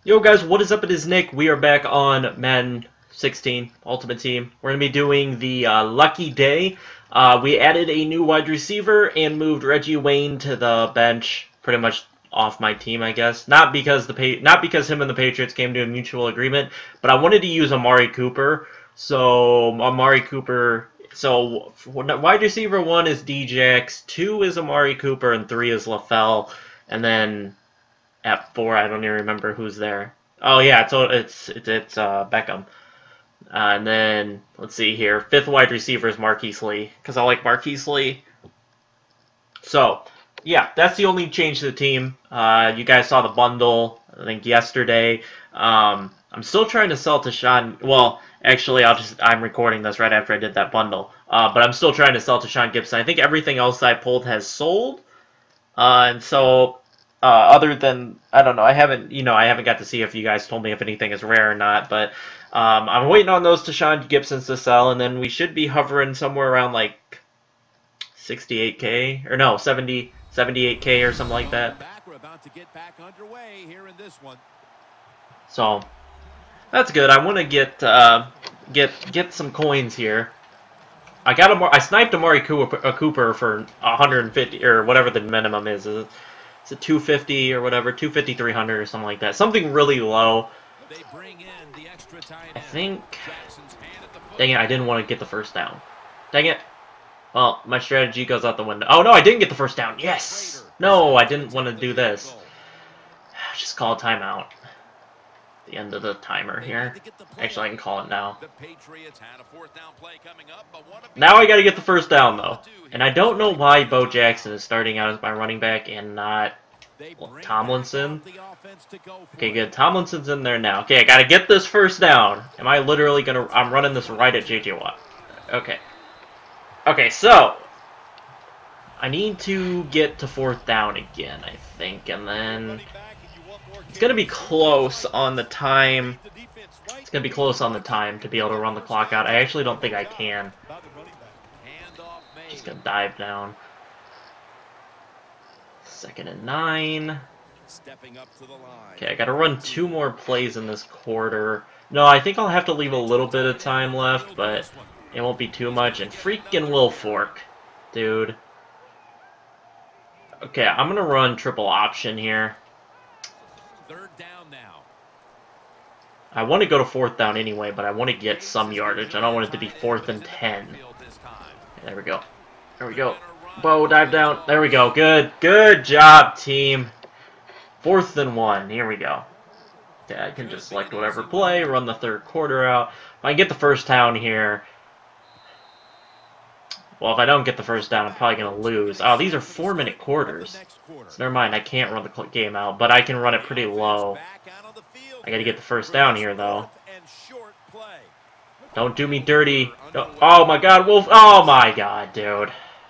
Yo guys, what is up? It is Nick. We are back on Madden 16 Ultimate Team. We're going to be doing the Lucky Day. We added a new wide receiver and moved Reggie Wayne to the bench, pretty much off my team, I guess. Not because him and the Patriots came to a mutual agreement, but I wanted to use Amari Cooper. So wide receiver 1 is Djax, 2 is Amari Cooper, and 3 is LaFell, and then at 4, I don't even remember who's there. Oh yeah, it's Beckham. And then let's see here. 5th wide receiver is Marquise Lee because I like Marquise Lee. So yeah, that's the only change to the team. You guys saw the bundle I think yesterday. I'm still trying to sell to Sean. Well, actually, I'm recording this right after I did that bundle. But I'm still trying to sell to Sean Gibson. I think everything else I pulled has sold. And so other than I don't know, I haven't got to see if you guys told me if anything is rare or not, but I'm waiting on those Tashawn Gibsons to sell, and then we should be hovering somewhere around like 68K or no 78K or something like that. So that's good. I want to get some coins here. I sniped Amari Cooper for 150 or whatever the minimum is. It's a 250 or whatever, 250, 300 or something like that. Something really low. I think. Dang it, I didn't want to get the first down. Dang it. Well, my strategy goes out the window. Oh, no, I didn't get the first down. Yes! No, I didn't want to do this. Just call a timeout. The end of the timer here. Actually, I can call it now. Now I gotta get the first down, though. And I don't know why Bo Jackson is starting out as my running back and not Tomlinson. Okay, good. Tomlinson's in there now. Okay, I gotta get this first down. Am I literally gonna... I'm running this right at J.J. Watt. Okay. Okay, so... I need to get to 4th down again, I think, and then... It's going to be close on the time. It's going to be close on the time to be able to run the clock out. I actually don't think I can. Just going to dive down. 2nd and 9. Okay, I got to run 2 more plays in this quarter. No, I think I'll have to leave a little bit of time left, but it won't be too much. And freaking Wilfork, dude. Okay, I'm going to run triple option here. I want to go to 4th down anyway, but I want to get some yardage. I don't want it to be 4th and 10. There we go. There we go. Bo, dive down. There we go. Good. Good job, team. 4th and 1. Here we go. Okay, I can just select whatever play, run the 3rd quarter out. If I get the first down here... Well, if I don't get the first down, I'm probably going to lose. Oh, these are 4-minute quarters. So never mind, I can't run the game out, but I can run it pretty low. I got to get the first down here, though. Don't do me dirty. Oh, my God, Wolf. Oh, my God, dude.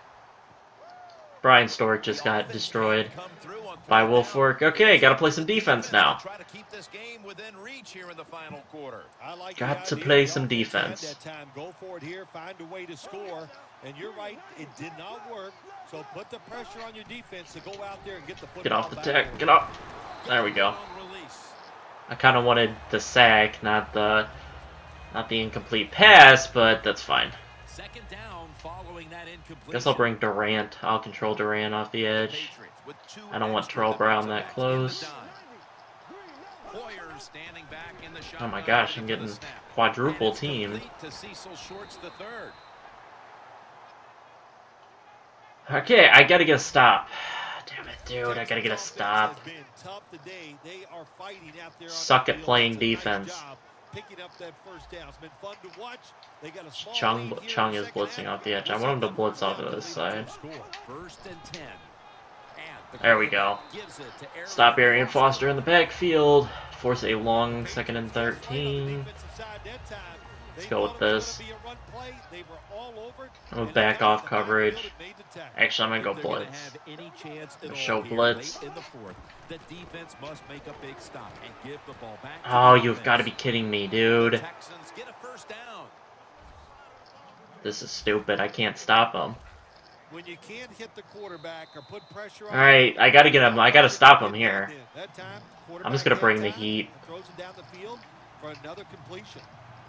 Brian Stork just got destroyed by Wilfork. Okay, got to play some defense now. Got to play some defense. And you're right, it did not work. So put the pressure on your defense to go out there and get the football. Get off the tech. Get off. There we go. I kind of wanted the sack, not the incomplete pass, but that's fine. Guess I'll bring Durant. I'll control Durant off the edge. I don't want Terrell Brown that close. Oh my gosh, I'm getting quadruple teamed. Okay, I gotta get a stop. Damn it, dude, I gotta get a stop. Suck at playing defense. Chung is blitzing off the edge. I want him to blitz off of this side. There we go. Stop Arian Foster in the backfield. Force a long 2nd and 13. Let's go with this. I'm gonna back off coverage. Actually, I'm gonna go blitz. Show blitz. Oh, you've got to be kidding me, dude. This is stupid. I can't stop him. When you can't hit the quarterback or put pressure on. All right, I gotta get him. I gotta stop him here. That time, I'm just gonna bring the heat. Throws it down the field for another completion.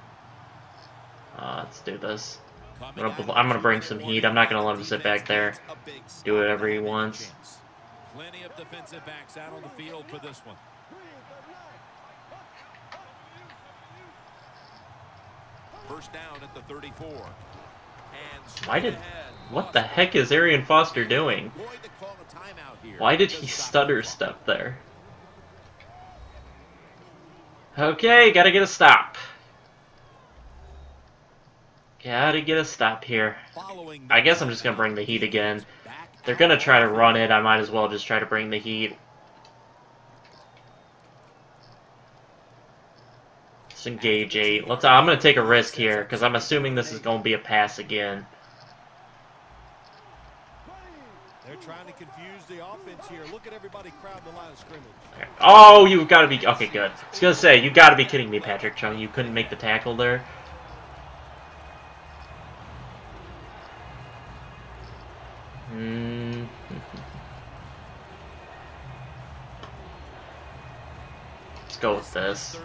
Let's do this. I'm gonna bring some heat. I'm not gonna let him sit back there. Do whatever he wants. Plenty of defensive backs out on the field for this one. First down at the 34. What the heck is Arian Foster doing? Why did he stutter step there? Okay, gotta get a stop. Gotta get a stop here. I guess I'm just gonna bring the heat again. They're gonna try to run it. I might as well just try to bring the heat. Let's engage 8. I'm gonna take a risk here because I'm assuming this is gonna be a pass again. They're trying to confuse the offense here. Look at everybody crowd the line of scrimmage. Oh, you've got to be... Okay, good. I was going to say, you got to be kidding me, Patrick Chung. You couldn't make the tackle there. Let's go with this.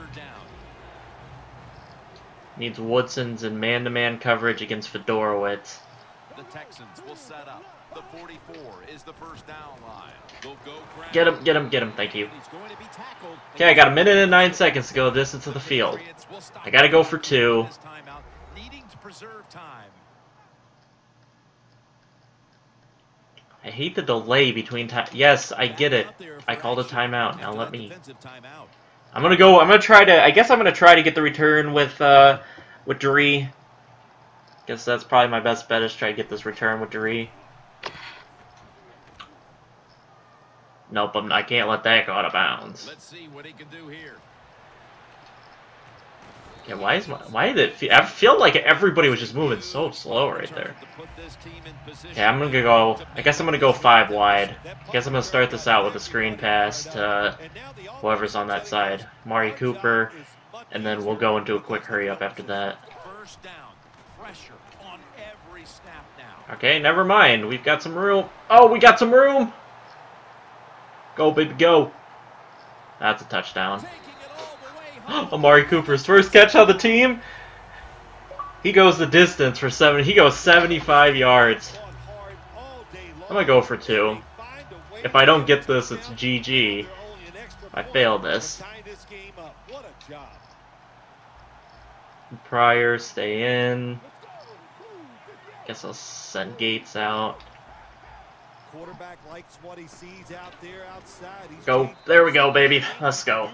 Needs Woodson's in man-to-man coverage against Fedorowicz. The Texans will set up. The 44 is the first down line. They'll go get him, get him, get him. Thank you. Okay, I got 1 minute and 9 seconds to go distance of the field. I got to go for 2. I hate the delay between time. Yes, I get it. I called a timeout. Now let me. I'm gonna try to. I guess I'm gonna try to get the return with Dree. Guess that's probably my best bet is try to get this return with Dree. Nope, I can't let that go out of bounds. Let's see what he can do here. Yeah, why did it feel? I feel like everybody was just moving so slow right there. Yeah, I'm gonna go. I guess I'm gonna go 5 wide. I guess I'm gonna start this out with a screen pass to whoever's on that side, Amari Cooper, and then we'll go into a quick hurry up after that. Okay, never mind. We've got some room. Oh, we got some room. Go, baby, go. That's a touchdown. Amari Cooper's first catch on the team. He goes the distance for 7. He goes 75 yards. I'm gonna go for 2. If I don't get this, it's GG. I fail this. Pryor, stay in. Guess I'll send Gates out. Quarterback likes what he sees out there outside. Go. There we go, baby. Let's go.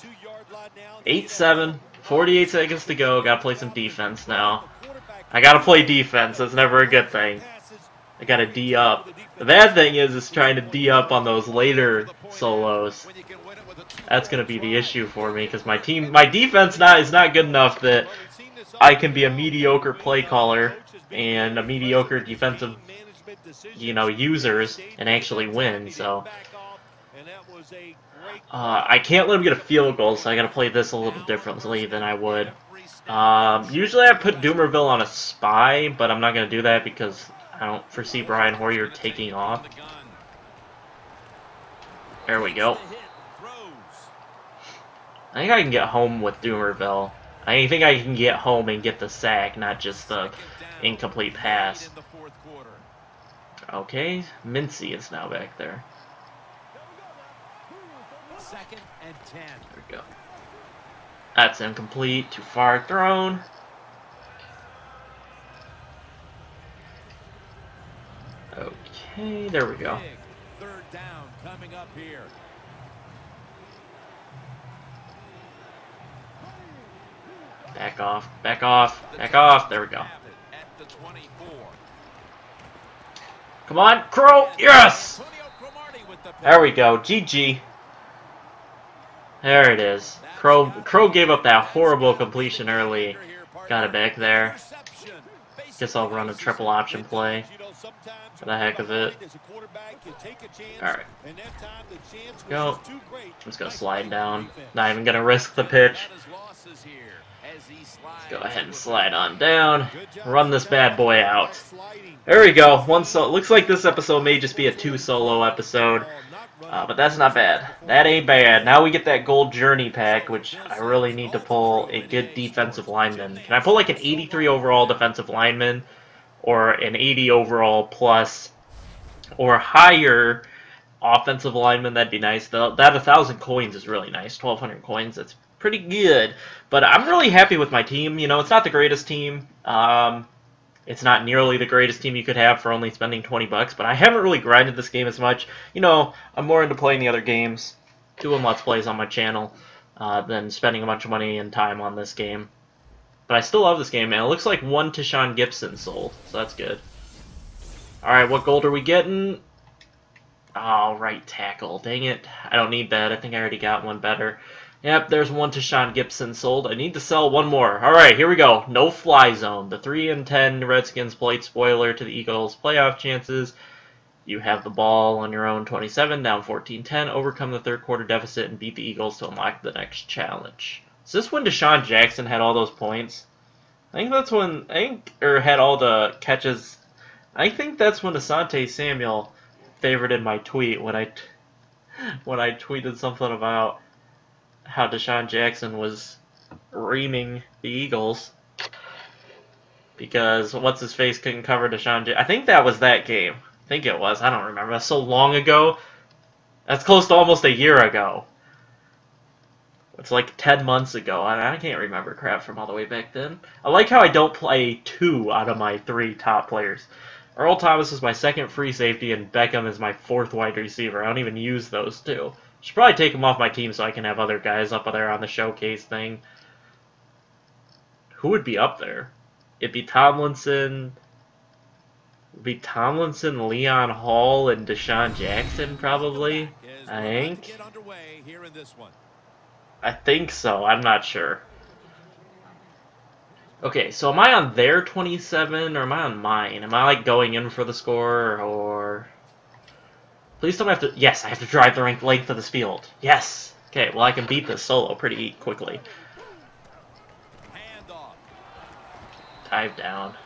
8-7. 48 seconds to go. Gotta play some defense now. I gotta play defense. That's never a good thing. I gotta D up. The bad thing is trying to D up on those later solos. That's gonna be the issue for me because my defense is not good enough that I can be a mediocre play caller and a mediocre defensive, users and actually win. So I can't let him get a field goal, so I gotta play this a little differently than I would. Usually I put Doomerville on a spy, but I'm not gonna do that because I don't foresee Brian Hoyer taking off. There we go. I think I can get home with Doomerville. I think I can get home and get the sack, not just the incomplete pass. Okay, Mincy is now back there. 2nd and 10. There we go. That's incomplete. Too far thrown. Okay, there we go. 3rd down coming up here. Back off, back off, back off. There we go. Come on, Crow! Yes! There we go. GG. There it is. Crow gave up that horrible completion early. Got it back there. Guess I'll run a triple option play for the heck of it. Alright. Go. I'm just going to slide down. Not even going to risk the pitch. Let's go ahead and slide on down. Run this bad boy out. There we go. One solo. Looks like this episode may just be a 2 solo episode. But that's not bad. That ain't bad. Now we get that gold journey pack, which I really need to pull a good defensive lineman. Can I pull like an 83 overall defensive lineman? Or an 80 overall plus or higher offensive lineman? That'd be nice. That 1,000 coins is really nice. 1,200 coins. That's pretty good. But I'm really happy with my team. You know, it's not the greatest team. It's not nearly the greatest team you could have for only spending 20 bucks, but I haven't really grinded this game as much. You know, I'm more into playing the other games, doing Let's Plays on my channel, than spending a bunch of money and time on this game. But I still love this game, man. It looks like one Tashawn Gibson sold, so that's good. Alright, what gold are we getting? Oh, right tackle. Dang it. I don't need that. I think I already got one better. Yep, there's one Tashawn Gibson sold. I need to sell one more. Alright, here we go. No fly zone. The 3-10 Redskins plate spoiler to the Eagles' playoff chances. You have the ball on your own 27, down 14-10. Overcome the third quarter deficit and beat the Eagles to unlock the next challenge. Is this when Deshaun Jackson had all those points? I think that's when, or had all the catches. I think that's when Asante Samuel favorited my tweet when I tweeted something about how Deshaun Jackson was reaming the Eagles because what's-his-face couldn't cover Deshaun Jackson. I think that was that game. I think it was. I don't remember. That's so long ago. That's close to almost a year ago. It's like 10 months ago. I can't remember crap from all the way back then. I like how I don't play 2 out of my 3 top players. Earl Thomas is my second free safety, and Beckham is my 4th wide receiver. I don't even use those 2. Should probably take them off my team so I can have other guys up there on the showcase thing. Who would be up there? It'd be Tomlinson. Leon Hall, and Deshaun Jackson, probably. I think so. I'm not sure. Okay, so am I on their 27 or am I on mine? Am I like going in for the score or? Please tell me I have to. Yes, I have to drive the length of this field. Yes. Okay, well I can beat this solo pretty quickly. Dive down.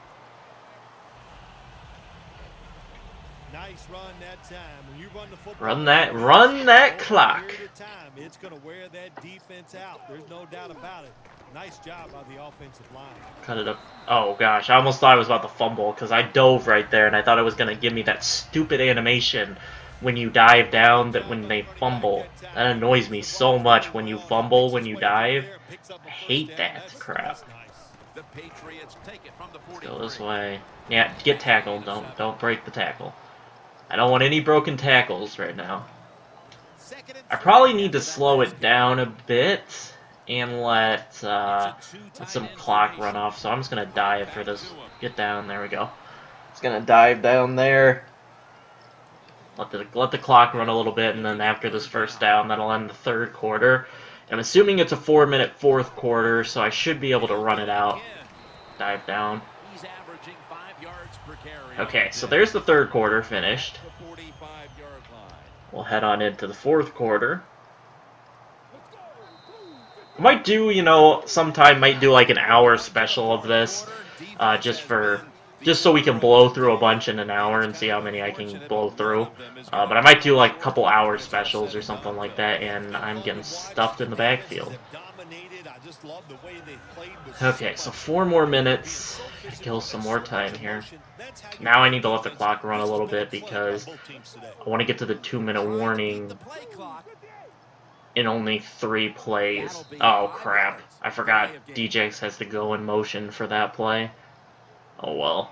Nice run that time. When you run the football, run that clock. It's going to wear that defense out. There's no doubt about it. Nice job by the offensive line. Cut it up. Oh gosh, I almost thought I was about to fumble because I dove right there and I thought it was going to give me that stupid animation when you dive down that when they fumble. That annoys me so much when you fumble when you dive. I hate that crap. Let's go this way. Yeah, get tackled. Don't break the tackle. I don't want any broken tackles right now. I probably need to slow it down a bit and let some clock run off. So I'm just gonna dive for this. Get down. There we go. It's gonna dive down there. Let the clock run a little bit, and then after this first down, that'll end the third quarter. I'm assuming it's a 4-minute fourth quarter, so I should be able to run it out. Dive down. Okay, so there's the third quarter finished. We'll head on into the fourth quarter. I might do, you know, sometime might do like an hour special of this, just so we can blow through a bunch in an hour and see how many I can blow through. But I might do like a couple hour specials or something like that, and I'm getting stuffed in the backfield. Okay, so 4 more minutes. Kill some more time here. Now I need to let the clock run a little bit because I want to get to the 2-minute warning in only 3 plays. Oh crap. I forgot DJX has to go in motion for that play. Oh well.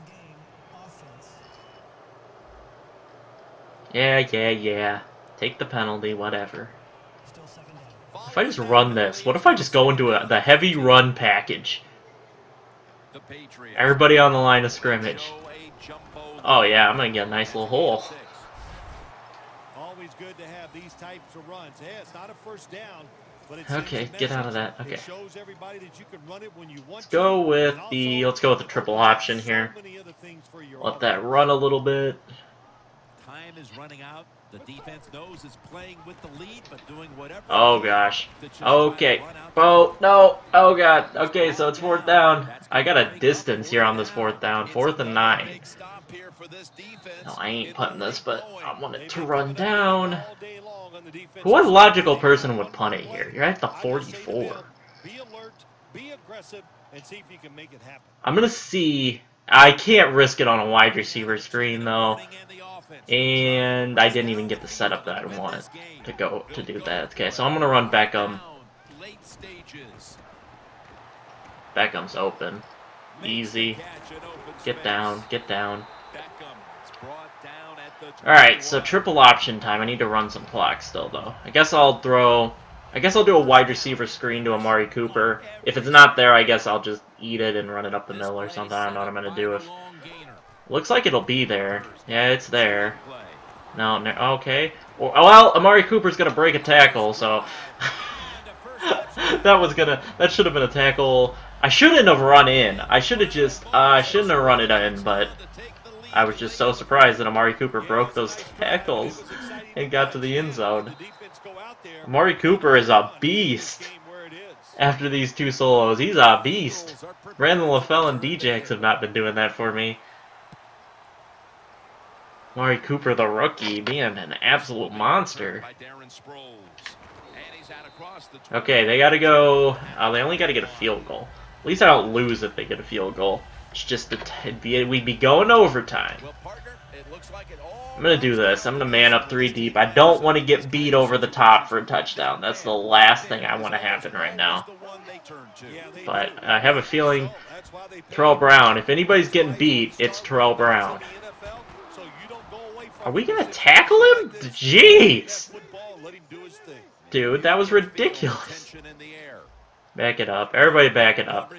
Yeah. Take the penalty, whatever. If I just run this, what if I just go into the heavy run package? Everybody on the line of scrimmage. Oh yeah, I'm gonna get a nice little hole. Always good to have these types of runs. Yeah, it's not a first down. Okay, get out of that. Okay. It shows everybody that you can run it when you want Let's go with and the also triple option so here. many other things for your Let that offense. run a little bit. Time is running out. The defense knows it's playing with the lead, but doing whatever. Oh gosh. to just try to Okay. run out Oh no. Oh god. Okay, so it's fourth down. I got a distance here on this fourth down. Fourth and 9. big stop here for this defense. No, I ain't Get putting the this, lead but going. I want it They've to been run coming up big down. all day long on the defensive What side. logical person would punt it here? You're at the I just say to 44. them, be alert, be aggressive, and see if you can make it happen. I'm gonna see. I can't risk it on a wide receiver screen though, and I didn't even get the setup that I wanted to do that. Okay, so I'm gonna run Beckham. Late stages. Beckham's open. Easy. Get down. Get down. All right, so triple option time. I need to run some clock still though. I guess I'll do a wide receiver screen to Amari Cooper. If it's not there, I guess I'll just eat it and run it up the middle or something. I don't know what I'm gonna do. If looks like it'll be there. Yeah, it's there. No, no. Okay. Well, Amari Cooper's gonna break a tackle, so that should have been a tackle. I shouldn't have run in. I should have just I shouldn't have run it in, but I was just so surprised that Amari Cooper broke those tackles and got to the end zone. Amari Cooper is a beast. After these two solos, he's a beast. Brandon LaFell and Djax have not been doing that for me. Amari Cooper, the rookie, being an absolute monster. Okay, they gotta go. They only gotta get a field goal. At least I don't lose if they get a field goal. It's just we'd be going overtime. I'm gonna do this. I'm gonna man up 3 deep. I don't want to get beat over the top for a touchdown. That's the last thing I want to happen right now. But I have a feeling Terrell Brown. If anybody's getting beat, it's Terrell Brown. Are we gonna tackle him? Jeez! Dude, that was ridiculous. Back it up. Everybody back it up.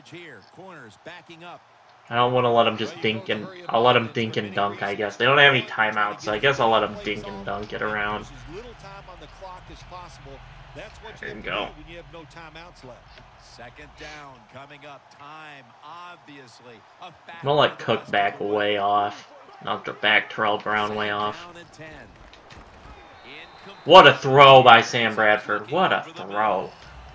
I don't want to let him just dink and... I'll let him dink and dunk, I guess. They don't have any timeouts, so I guess I'll let him dink and dunk it around. There you go. Second down coming up. Time, obviously. I'm gonna let Cook back way off. I'll back Terrell Brown way off. What a throw by Sam Bradford. What a throw.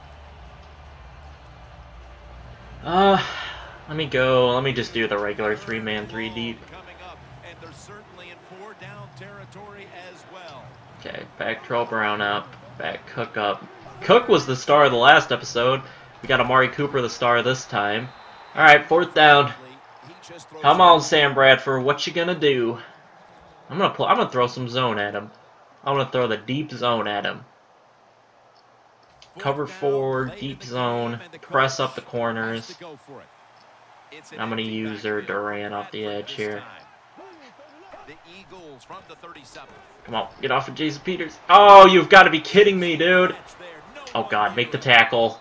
Let me go. Let me just do the regular 3-man 3 deep. Okay, back Terrell Brown up. Back Cook up. Cook was the star of the last episode. We got Amari Cooper the star this time. Alright, 4th down. Come on, Sam Bradford. What you gonna do? I'm gonna throw some zone at him. I'm gonna throw the deep zone at him. Cover 4, deep zone, press up the corners. I'm gonna use their Durant off the edge here. Come on, get off of Jason Peters. Oh, you've got to be kidding me, dude. Oh God, make the tackle.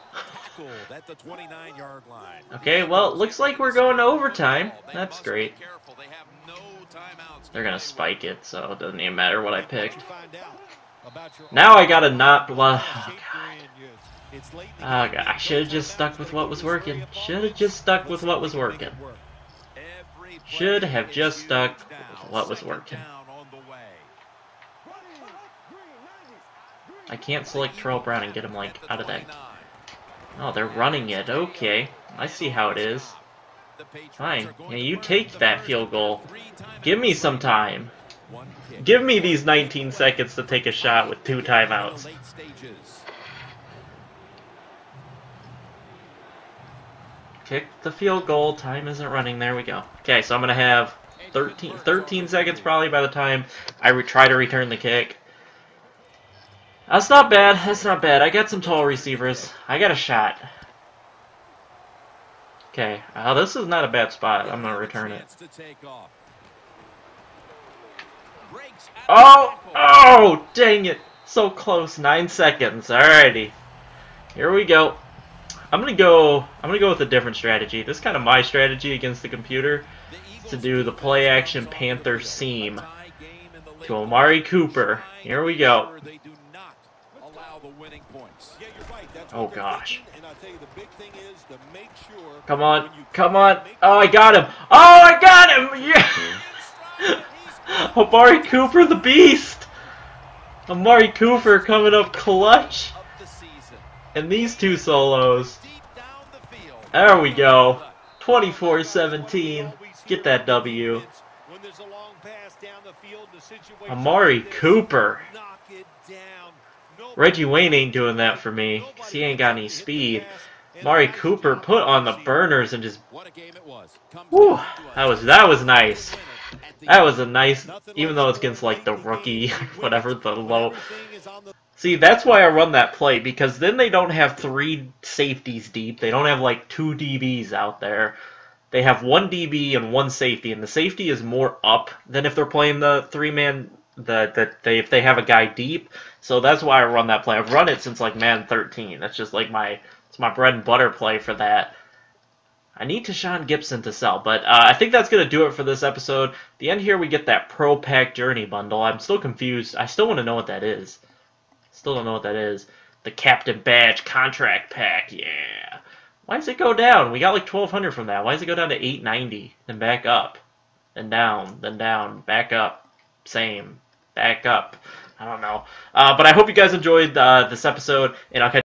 Okay, well, it looks like we're going to overtime. That's great. They're gonna spike it, so it doesn't even matter what I picked. Now I gotta not... Oh God. Oh God, I should have just stuck with what was working. Should have just stuck with what was working. Should have just stuck with what was working. I can't select Terrell Brown and get him, like, out of that. Oh, they're running it. Okay. I see how it is. Fine. Yeah, you take that field goal. Give me some time. Give me these 19 seconds to take a shot with 2 timeouts. Kick the field goal. Time isn't running. There we go. Okay, so I'm going to have 13 seconds probably by the time I try to return the kick. That's not bad. That's not bad. I got some tall receivers. I got a shot. Okay. This is not a bad spot. I'm going to return it. Oh! Oh! Dang it. So close. 9 seconds. Alrighty. Here we go. I'm gonna go with a different strategy. This is kind of my strategy against the computer. To do the play action Panther seam to Amari Cooper. Here we go. the winning points. Yeah, you're right. That's Oh, what they're gosh. thinking, and I'll tell you the big thing is to make sure. Come on. when you Come on. make Oh, I got him. Oh, I got him. Yeah. Amari Cooper, the beast. Amari Cooper coming up clutch. Of the season. And these two solos. Deep down the field. There we go. 24-17. Get that W. When there's a long pass down the field, the situation Amari like this, Cooper. knock it down. Nobody- Reggie Wayne ain't doing that for me, 'cause he ain't got any speed. Amari Cooper put on the burners and just, What a game it was. Comes whew, down to a that was nice. winner at the That end. was a nice, even though it's against like the rookie, whatever, the low. See, that's why I run that play, because then they don't have 3 safeties deep. They don't have like 2 DBs out there. They have 1 DB and 1 safety, and the safety is more up than if they're playing the 3-man, if they have a guy deep. So that's why I run that play. I've run it since like Madden 13. That's just like it's my bread and butter play for that. I need Tashaun Gibson to sell, but I think that's going to do it for this episode. At the end here, we get that Pro Pack Journey bundle. I'm still confused. I still want to know what that is. Still don't know what that is. The Captain Badge Contract Pack, yeah. Why does it go down? We got like 1,200 from that. Why does it go down to 890? Then back up. Then down, back up. Same. Back up. I don't know. But I hope you guys enjoyed this episode, and I'll catch